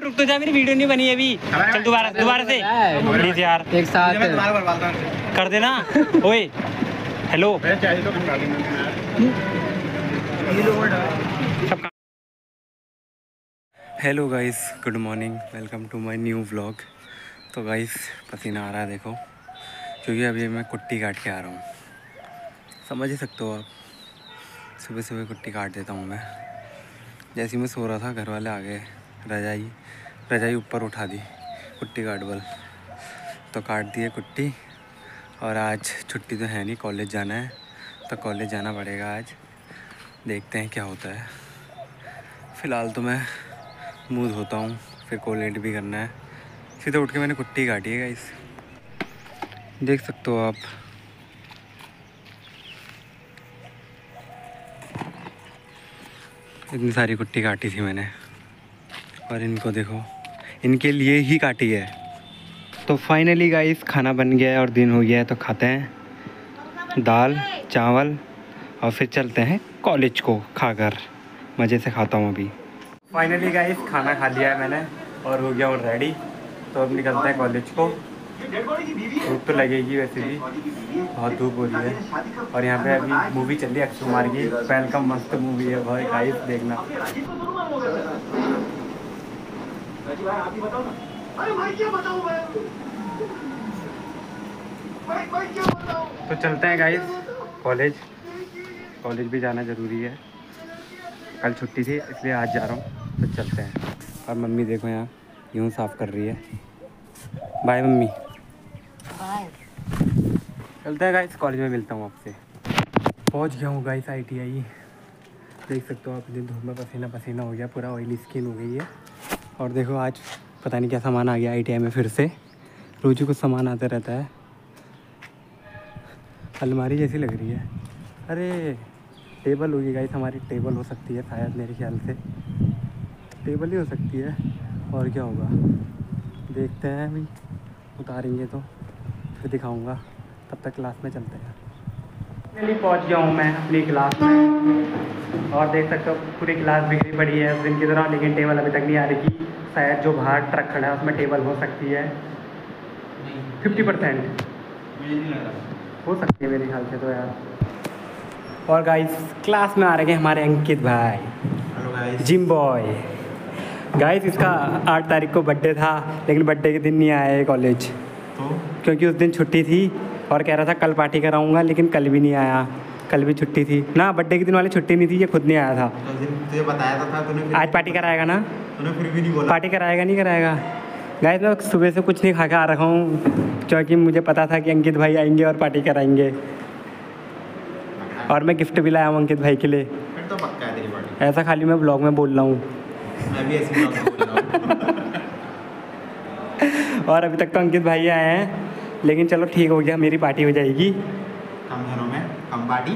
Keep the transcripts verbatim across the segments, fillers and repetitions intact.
रुक तो जा, मेरी वीडियो नहीं बनी अभी। चल दोबारा दोबारा से प्लीज यार, एक साथ कर देना। ओए hello, hello guys, good morning, welcome to my new vlog. तो गाइस पसीना आ रहा है देखो, क्योंकि अभी मैं कुट्टी काट के आ रहा हूँ। समझ ही सकते हो आप, सुबह सुबह कुट्टी काट देता हूँ मैं। जैसे ही मैं सो रहा था घर वाले आ गए, रजाई रजाई ऊपर उठा दी, कुट्टी काट बोल, तो काट दिए कुट्टी। और आज छुट्टी तो है नहीं, कॉलेज जाना है, तो कॉलेज जाना पड़ेगा आज। देखते हैं क्या होता है। फ़िलहाल तो मैं मुँह धोता हूँ, फिर कॉलेज भी करना है। सीधे उठ के मैंने कुट्टी काटी है गाइस, देख सकते हो आप। इतनी सारी कुट्टी काटी थी मैंने, और इनको देखो, इनके लिए ही काटी है। तो फाइनली गाइस खाना बन गया है और दिन हो गया है, तो खाते हैं दाल चावल और फिर चलते हैं कॉलेज को खाकर। मज़े से खाता हूँ अभी। फाइनली गाइस खाना खा लिया है मैंने और हो गया हूँ रेडी। तो अब निकलते हैं कॉलेज को। धूप तो लगेगी वैसे भी, बहुत धूप हो रही है। और यहाँ पे अभी मूवी चल रही है अक्षय कुमार की, वेलकम, मस्त मूवी है भाई, गाइस देखना। तो चलते हैं गाइस कॉलेज। कॉलेज भी जाना ज़रूरी है, कल छुट्टी थी इसलिए आज जा रहा हूँ। तो चलते हैं। और मम्मी देखो यहाँ यूँ साफ़ कर रही है। Bye mummy, bye. चलते हैं गाइस, कॉलेज में मिलता हूँ आपसे। पहुँच गया हूँ गाइस आई टी आई। देख सकते हो आप, दिन धूप में पसीना पसीना हो गया, पूरा ऑयली स्किन हो गई है। और देखो आज पता नहीं क्या सामान आ गया आई टी आई में फिर से। रोज़ ही कुछ सामान आता रहता है। अलमारी जैसी लग रही है। अरे टेबल होगी गाइस, हमारी टेबल हो सकती है शायद, मेरे ख्याल से टेबल ही हो सकती है। और क्या होगा देखते हैं, अभी उतारेंगे तो फिर दिखाऊंगा। तब तक क्लास में चलते हैं। फाइनली पहुंच गया हूँ मैं अपनी क्लास में, और देख सकते हो पूरी क्लास बिखरी पड़ी है उस दिन की तरह, लेकिन टेबल अभी तक नहीं आ रही। शायद जो बाहर ट्रक खड़ा है उसमें टेबल हो सकती है, फिफ्टी परसेंट हो सकती है मेरे ख्याल से तो यार। और गाइस क्लास में आ रहे हैं हमारे अंकित भाई, hello guys, gym boy. Guys इसका आठ तारीख को बर्थडे था, लेकिन बर्थडे के दिन नहीं आया है कॉलेज, तो क्योंकि उस दिन छुट्टी थी और कह रहा था कल पार्टी कराऊंगा, लेकिन कल भी नहीं आया। कल भी छुट्टी थी ना, बर्थडे के दिन वाली छुट्टी नहीं थी, ये खुद नहीं आया था। तुझे बताया था, था तूने, आज पार्टी कराएगा ना, तूने फिर भी नहीं बोला। पार्टी कराएगा नहीं कराएगा। गाइस मैं सुबह से कुछ नहीं खा के आ रखा हूँ, क्योंकि मुझे पता था कि अंकित भाई आएंगे और पार्टी कराएंगे। और मैं गिफ्ट भी लाया हूँ अंकित भाई के लिए। फिर तो पक्का है तेरी पार्टी। ऐसा खाली मैं ब्लॉग में बोल रहा हूँ, मैं भी ऐसे ब्लॉग में बोल रहा हूँ। और अभी तक तो अंकित भाई आए हैं, लेकिन चलो ठीक हो गया, मेरी पार्टी हो जाएगी कम दिनों में, कम पार्टी।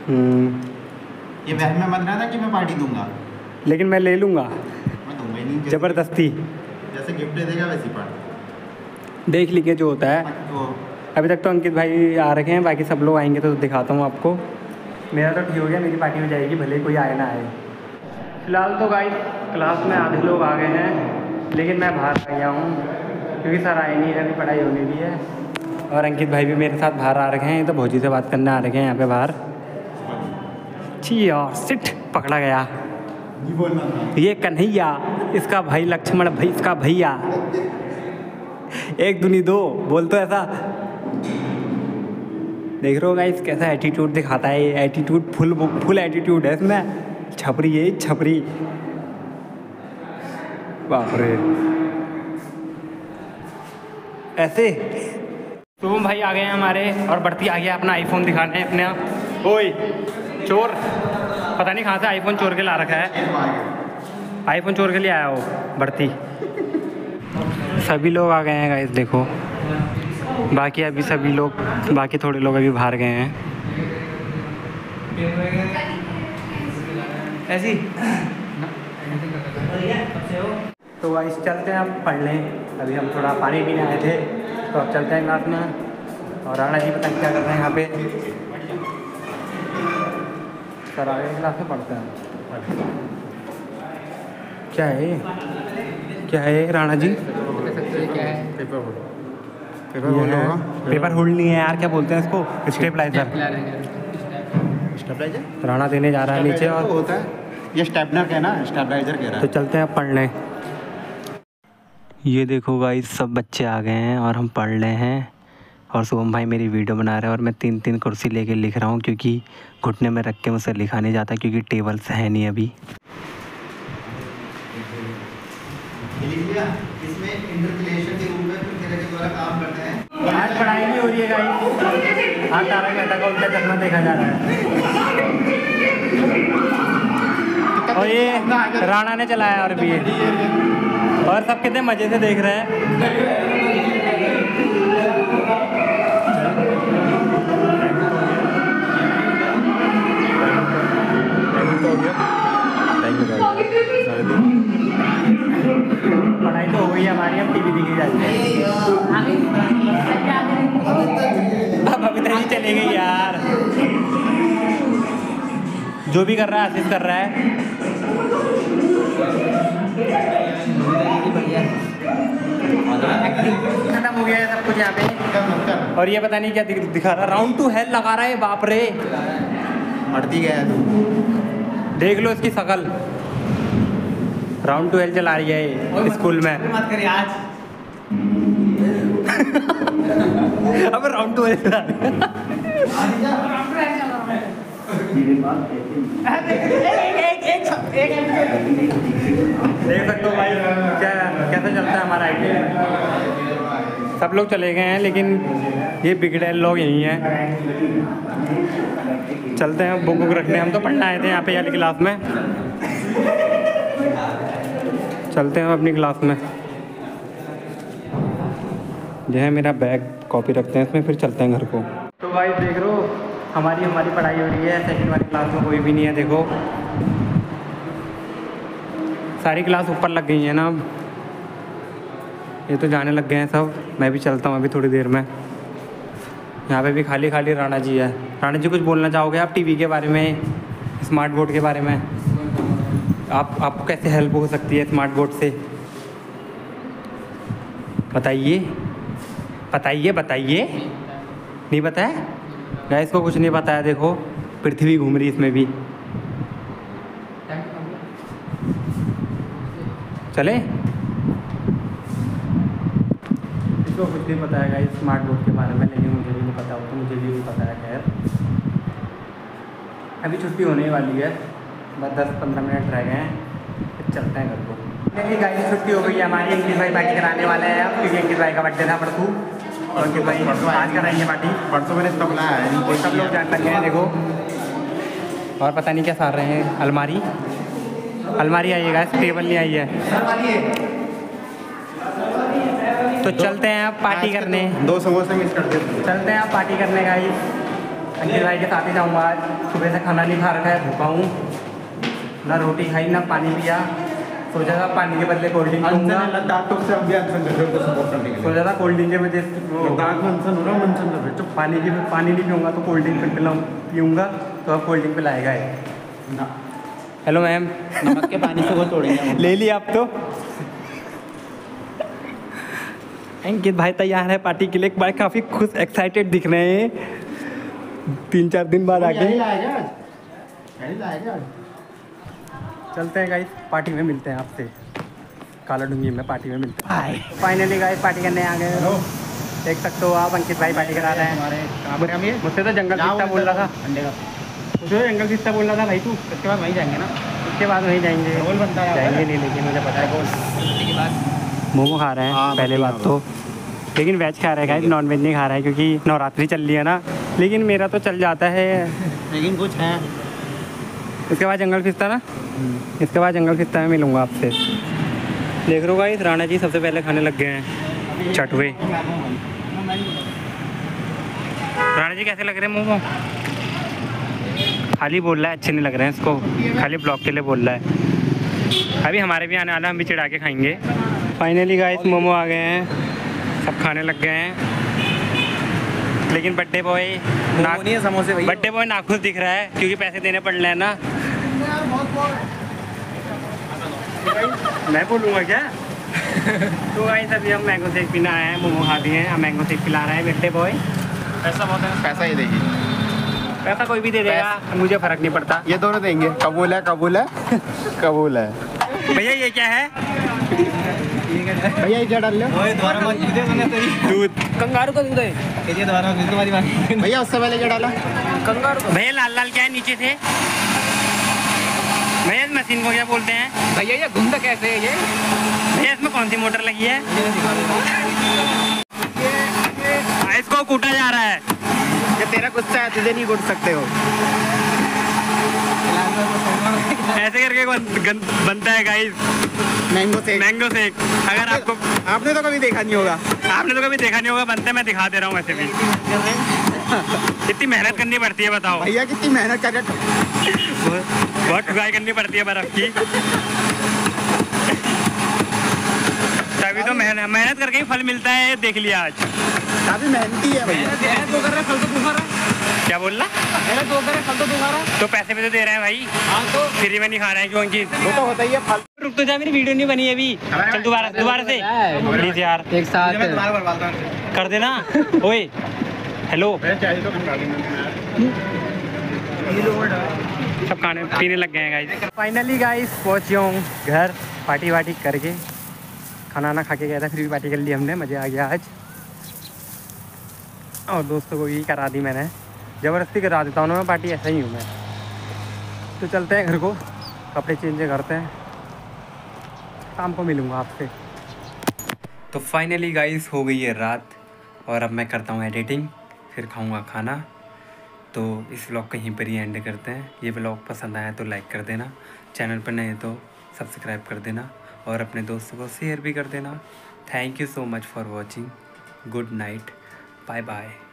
ये वहम में बन रहा था कि मैं पार्टी दूंगा, लेकिन मैं ले लूँगा, मैं दूंगा ही नहीं, ज़बरदस्ती। जैसे गिफ्ट दे देगा वैसी पार्टी, देख लीजिए जो होता है। तो अभी तक तो अंकित भाई आ रखे हैं, बाकी सब लोग आएंगे तो दिखाता हूँ आपको। मेरा तो ठीक हो गया, मेरी पार्टी हो जाएगी, भले कोई आए ना आए। फिलहाल तो गाइस क्लास में आधे लोग आ गए हैं, लेकिन मैं बाहर आ गया हूँ क्योंकि सर आए नहीं है, अभी पढ़ाई होने की है। और अंकित भाई भी मेरे साथ बाहर आ रखे हैं, तो भौजी से बात करने आ रखे हैं यहाँ पे बाहर। छी यार, सिट पकड़ा गया। ये कन्हैया, इसका भाई लक्ष्मण भाई, इसका भैया, एक दुनी दो बोल तो ऐसा। देख रहे हो गाइस कैसा एटीट्यूड दिखाता है, ये एटीट्यूड फुल फुल एटीट्यूड है इसमें। छपरी है छपरी, बाप रे। ऐसे शुभम भाई आ गए हैं हमारे, और बढ़ती आ गया अपना आईफोन दिखाने अपने। ओए चोर, पता नहीं कहाँ से आईफोन चोर के ला रखा है, आईफोन चोर के लिए आया हो बढ़ती। सभी लोग आ गए हैं गाइस देखो, बाकी अभी सभी लोग, बाकी थोड़े लोग अभी बाहर गए हैं। ऐसी तो गाइस चलते हैं अब पढ़ने। अभी हम थोड़ा पानी पीने आए थे, तो अब चलते हैं क्लास में। और राणा जी पता नहीं क्या कर रहे हैं यहाँ पे। सर आगे क्लास में पढ़ते हैं, क्या है क्या है राणा जी? क्या है? Paper hold. पेपर होल्ड होगा? पेपर होल्ड नहीं है यार, क्या बोलते हैं इसको? स्टेबलाइजर। स्टेबलाइजर राणा देने जा रहा है नीचे और होता है ये स्टेपनर का है ना, स्टेबलाइजर कह रहा है। तो चलते हैं पढ़ने। ये देखो गाइस सब बच्चे आ गए हैं और हम पढ़ रहे हैं और शुभम भाई मेरी वीडियो बना रहे हैं और मैं तीन तीन कुर्सी लेके लिख रहा हूँ क्योंकि घुटने में रख के मुझसे लिखा नहीं जाता क्योंकि टेबल्स है नहीं अभी। इसमें इंटरक्लेशन के रूप में फिर के द्वारा काम करते हैं। आज पढ़ाई नहीं हो रही है गाइस, आज तारक मेहता का उल्टा चश्मा देखा जा रहा है और ये राणा ने चलाया और भी ये और सब कितने मज़े से देख रहे हैं। पढ़ाई तो हो गई हमारी, अब टीवी दिखी जाती है। अब अभी तक चले गई यार, जो भी कर रहा है आशीष कर रहा है। खत्म हो गया है सब कुछ यहाँ पे और ये पता नहीं क्या दिखा रहा, राउंड टू हेल लगा रहा है। बाप रे मरती गया तू, देख लो इसकी शकल। राउंड टू हेल चला रही है स्कूल में। मत करिए आज। अब राउंड टू हेल चला रही है। देख सकते हो भाई क्या कैसे चलता है हमारा आई टी। सब लोग चले गए हैं लेकिन ये बिगड़े लोग यहीं हैं। चलते हैं बुक बुक रखने, हम तो पढ़ना आए थे यहाँ पे वाली क्लास में। चलते हैं अपनी क्लास में। यह है मेरा बैग, कॉपी रखते हैं इसमें, फिर चलते हैं घर को। तो भाई देख लो हमारी हमारी पढ़ाई हो रही है। सेकंड वाली क्लास में कोई भी नहीं है, देखो सारी क्लास ऊपर लग गई है ना। अब ये तो जाने लग गए हैं सब, मैं भी चलता हूँ अभी थोड़ी देर में। यहाँ पे भी खाली खाली राणा जी है। राणा जी कुछ बोलना चाहोगे आप टीवी के बारे में, स्मार्ट बोर्ड के बारे में? आप आपको कैसे हेल्प हो सकती है स्मार्ट बोर्ड से, बताइए बताइए बताइए। नहीं बताया गाइस को, कुछ नहीं बताया। देखो पृथ्वी घूम रही इसमें भी। चले इसको कुछ नहीं पता है गाइस स्मार्ट बोर्ड के बारे में, लेकिन मुझे भी नहीं पता हो तो मुझे भी नहीं पता है। खैर अभी छुट्टी होने वाली है, बस दस पंद्रह मिनट रह गए हैं, फिर चलते हैं घर को। देखिए गाइस छुट्टी हो गई है हमारी। अंकित भाई पार्टी कराने वाले हैं अब, क्योंकि अंकित भाई का बर्थडे था परसों और अंकित भाई आज कराएंगे पार्टी। परसों मैंने सब लाया है, सब लोग जान लग गए हैं देखो। और पता नहीं क्या सार रहे हैं। अलमारी अलमारी आई है गाइस, टेबल नहीं आई है। तो चलते हैं आप पार्टी करने। दो समोसे मिस कर देते। चलते हैं आप पार्टी करने गाइस। अंकित भाई के साथ ही जाऊँगा आज। सुबह से खाना नहीं खा रखा है, भूखा हूँ, ना रोटी खाई ना पानी पिया। सोचा था पानी के बदले कोल्ड ड्रिंक पीऊँगा। सोचा था कोल्ड ड्रिंक के वजह से पानी की पानी नहीं पीऊँगा तो कोल्ड ड्रिंक पिलाऊँ पीऊँगा, तो अब कोल्ड ड्रिंक पिलाएगा है। हेलो मैम, नमक के पानी से वो तोड़ेंगे। ले लिया आप तो। अंकित भाई तैयार है पार्टी के लिए, बड़े काफ़ी खुश एक्साइटेड दिख रहे हैं तीन चार दिन बाद आके। चलते हैं गाइस, पार्टी में मिलते हैं आपसे। काला डूंगी में पार्टी में मिलते हैं। फाइनली गाइस पार्टी करने आ गए। देख सकते हो आप अंकित भाई पार्टी करा रहे हैं हमारे। मुझसे तो जंगल फिस्ता बोल रहा था, अंडे का मुझे जंगल फिस्ता बोल रहा था भाई तू। इसके बाद वहीं जाएंगे ना? इसके बाद वहीं जाएंगे। रोल बनता है जाएंगे नहीं, लेकिन मुझे पता है के बाद मोमो खा रहे हैं। हाँ, पहले बात तो, लेकिन वेज खा रहे हैं गाइस, नॉन वेज नहीं खा रहा है क्योंकि नवरात्रि चल रही है ना। लेकिन मेरा तो चल जाता है, लेकिन कुछ है। इसके बाद जंगल फिस्ता ना, इसके बाद जंगल फिस्ता में मिलूँगा आपसे। देख लो गाइस राणा जी सबसे पहले खाने लग गए हैं चटवे। राणा जी कैसे लग रहे हैं मोमो? खाली बोल रहा है अच्छे नहीं लग रहे हैं इसको, खाली ब्लॉग के लिए बोल रहा है। अभी हमारे भी आने वाला, हम भी चिढ़ा के खाएंगे। फाइनली गाइस मोमो आ गए हैं, सब खाने लग गए हैं। लेकिन बर्थडे बॉय नाखुश, समोसे बर्थडे बॉय नाखुश दिख रहा है क्योंकि पैसे देने पड़ रहे हैं ना। मैं बोलूँगा क्या? तो गाइस अभी हम मैंगो शेक पीना आए हैं, मोमो खा दिए हैं, हम मैंगो शेक पिला रहे हैं बेटे बॉय। पैसा बहुत है, पैसा ही देगी, पैसा कोई भी दे देगा, मुझे फर्क नहीं पड़ता। ये दोनों देंगे। कबूल है, कबूल है, कबूल है। भैया ये क्या है? भैया ये डाल लो। दूध, कंगारू का दूध है भैया। उससे पहले क्या डाला? कंगारू। भैया लाल लाल क्या है नीचे से? भैया इस मशीन को क्या बोलते हैं? भैया ये घूमता कैसे है ये? भैया इसमें कौन सी मोटर लगी है? इसको कूटा जा रहा है। ये तेरा गुस्सा है, तुझे नहीं कूट सकते हो। ऐसे करके बन, गन, बनता है guys mango shake. Mango shake. अगर आपको, आपने तो कभी देखा नहीं होगा। आपने तो कभी देखा नहीं होगा, बनते मैं दिखा दे रहा हूँ। वैसे भी कितनी मेहनत करनी पड़ती है बताओ भैया, कितनी मेहनत कर बहुत ठुकाई करनी पड़ती है बर्फ की, तभी तो मेहनत मेहनत करके ही फल मिलता है। देख लिया आज, काफी मेहनती है भैया। तो कर रहे फल तो तुम्हारा क्या बोल रहा? तो कर रहे फल तो तुम्हारा, तो पैसे भी तो दे रहे हैं भाई। हाँ तो फ्री में नहीं खा रहे हैं क्योंकि वो तो होता ही है। फल रुक तो जा, मेरी वीडियो नहीं बनी अभी। चल दोबारा दोबारा से प्लीज यार, एक साथ कर देना। ओए हेलो, सब खाने पीने लग गए हैं गाइस। फाइनली गाइस पहुंच गया हूँ घर, पार्टी वार्टी करके, खाना वाना खा के गया था, फिर भी पार्टी कर ली हमने, मज़ा आ गया आज। और दोस्तों को भी करा दी मैंने, ज़बरदस्ती करा देता हूँ ना मैं पार्टी, ऐसा ही हूँ मैं। तो चलते हैं घर को, कपड़े चेंज करते हैं, शाम को मिलूँगा आपसे। तो फाइनली गाइस हो गई है रात, और अब मैं करता हूँ एडिटिंग, फिर खाऊँगा खाना। तो इस व्लॉग को यहीं पर ही एंड करते हैं। ये व्लॉग पसंद आया तो लाइक कर देना, चैनल पर नए तो सब्सक्राइब कर देना, और अपने दोस्तों को शेयर भी कर देना। Thank you so much for watching. Good night, bye bye.